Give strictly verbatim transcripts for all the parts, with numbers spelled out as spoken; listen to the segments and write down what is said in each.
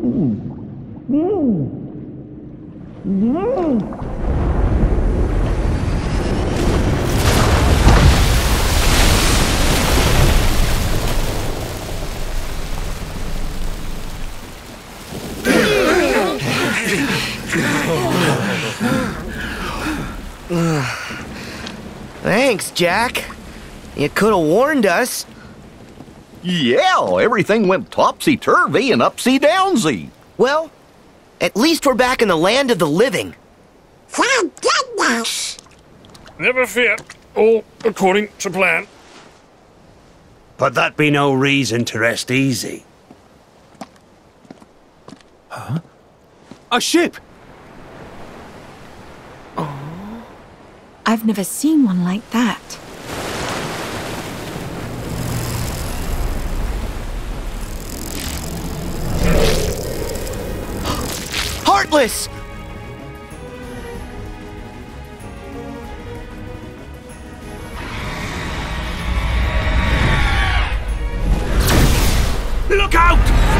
Thanks, Jack. You could have warned us. Yeah, everything went topsy-turvy and upsy-downsy. Well, at least we're back in the land of the living. Thank goodness. Never fear. All according to plan. But that be no reason to rest easy. Huh? A ship! I've never seen one like that. Heartless! Look out!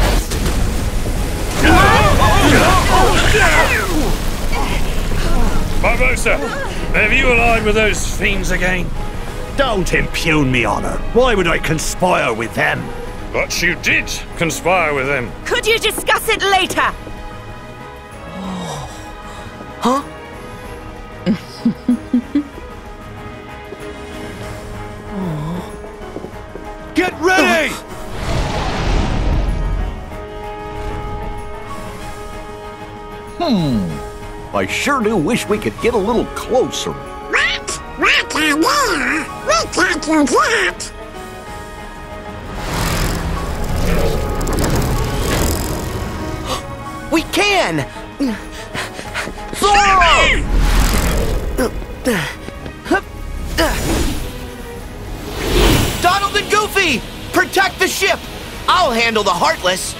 Barbossa, have you allied with those fiends again? Don't impugn me honor. Why would I conspire with them? But you did conspire with them. Could you discuss it later? Huh? Get ready! Hmm. I sure do wish we could get a little closer. What? What idea? We can't do that. We can! Donald and Goofy! Protect the ship! I'll handle the Heartless!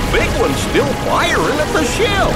big one's still firing at the shell.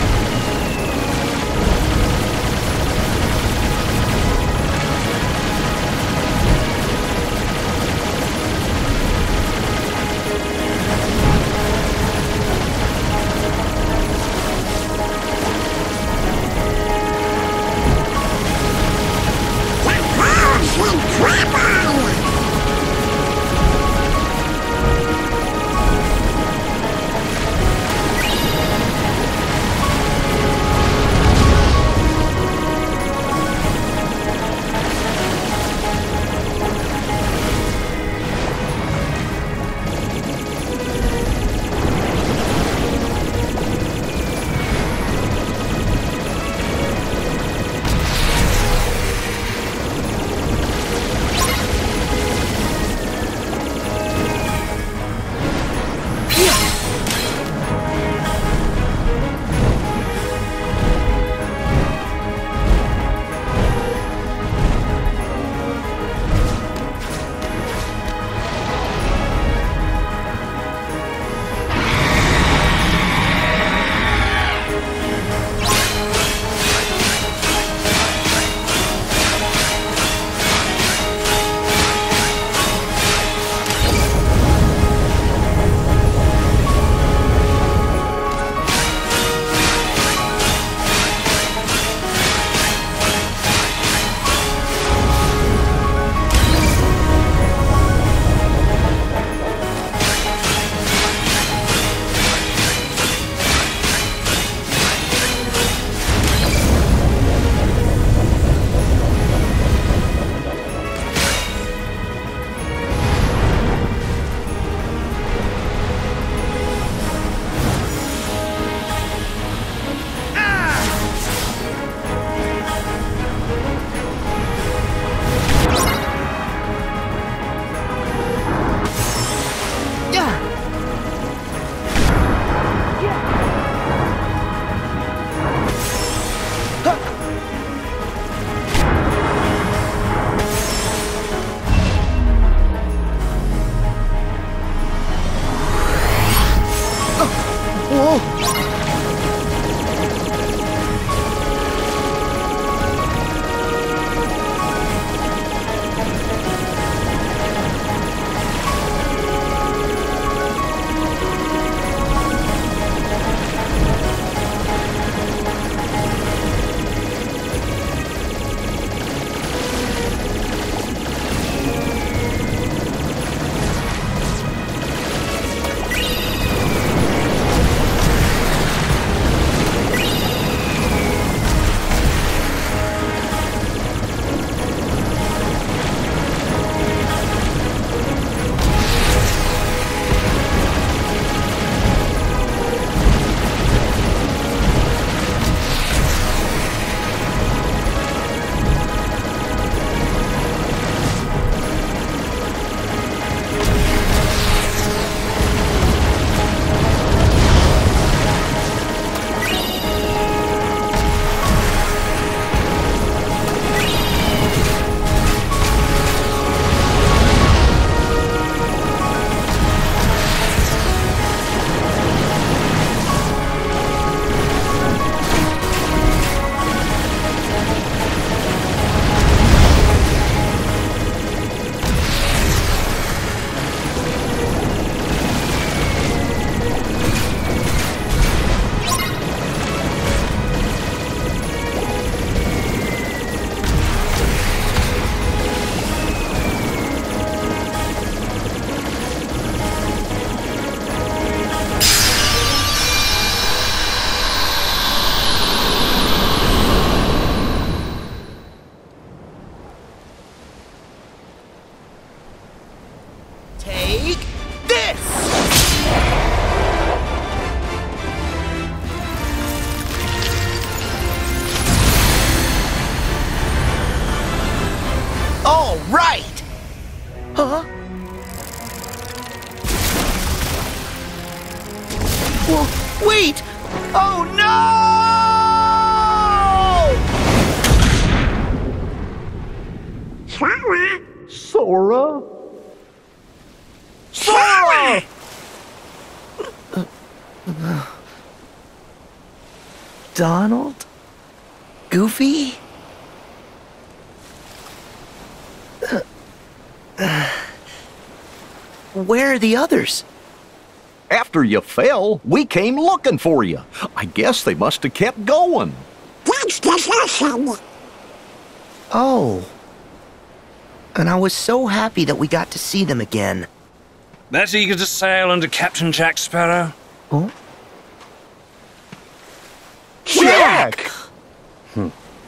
Huh? Whoa, wait! Oh no! Sora? Sora? Sora! Uh, uh, Donald? Goofy? Uh, uh, where are the others? After you fell, we came looking for you. I guess they must have kept going. That's desertion. Oh. And I was so happy that we got to see them again. That's eager to sail under Captain Jack Sparrow? Oh? Jack! Hmm.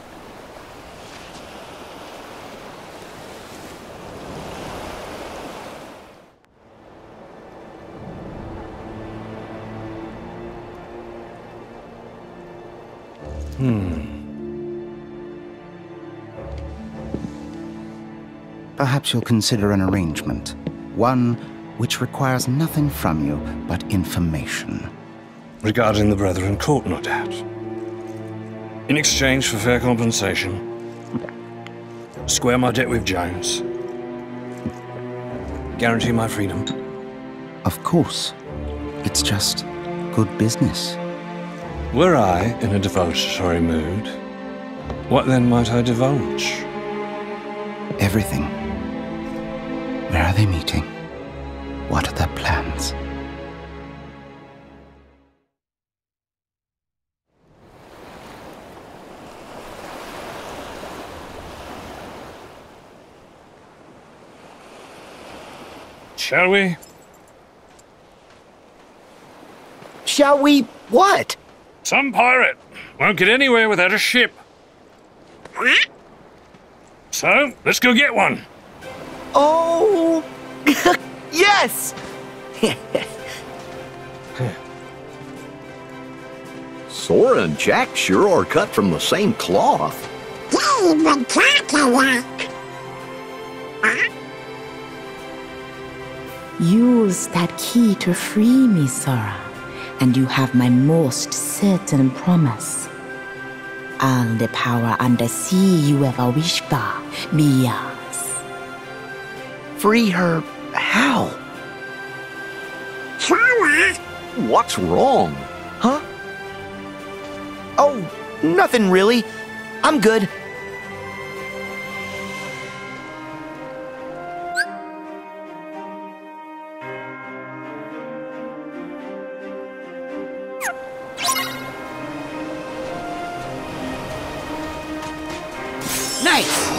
Hmm. Perhaps you'll consider an arrangement. One which requires nothing from you but information. Regarding the Brethren Court, no doubt. In exchange for fair compensation, square my debt with Jones, guarantee my freedom. Of course. It's just good business. Were I in a divulgatory mood, what then might I divulge? Everything. Where are they meeting? What are their plans? Shall we? Shall we what? Some pirate won't get anywhere without a ship. So, let's go get one. Oh, yes! Sora and Jack sure are cut from the same cloth. David Cadillac. Use that key to free me, Sora, and you have my most certain promise. All the power undersea you ever wished for be yours. Free her how? Sora. What's wrong? Huh? Oh, nothing really. I'm good. Nice!